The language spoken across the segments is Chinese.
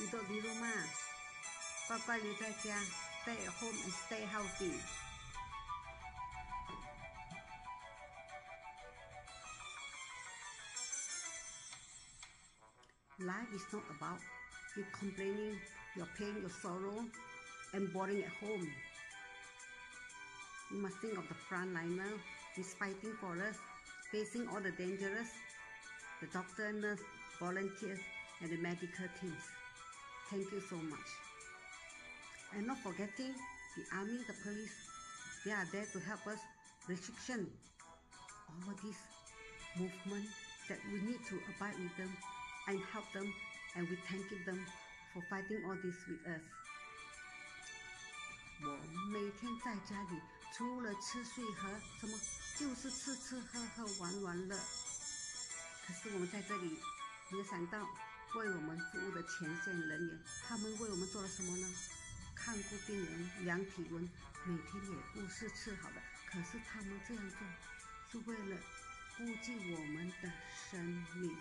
duduk di rumah, 乖乖留在家 ，stay at home and stay healthy. Life is not about you complaining, your pain, your sorrow, and boring at home. You must think of the frontliner who's fighting for us, facing all the dangers, the doctor, nurse, volunteers, and the medical teams. Thank you so much. And not forgetting the army, the police, they are there to help us. Restriction, all these movements that we need to abide with them and help them, and we thank them for fighting all this with us. 我每天在家里除了吃睡喝，什么就是吃吃喝喝玩玩乐。可是我们在这里没有想到，为我们服务的前线人员，他们为我们做了什么呢？看顾病人，量体温，每天也不是吃好的，可是他们这样做是为了顾及我们的生命。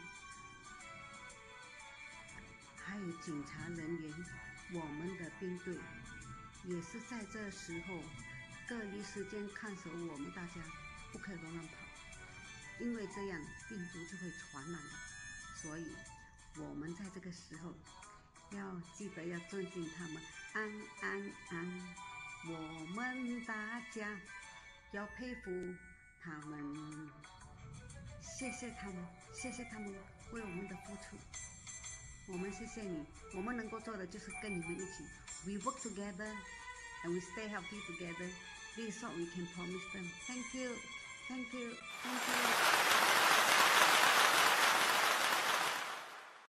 还有警察人员，我们的兵队也是在这时候隔离时间看守我们大家，不可以乱跑，因为这样病毒就会传染了。所以我们在这个时候要记得要尊敬他们，安安安，我们大家要佩服他们，谢谢他们，谢谢他们为我们的付出。我们谢谢你，我们能够做的就是跟你们一起 ，we work together and we stay healthy together. This is what we can promise them. Thank you, thank you, thank you.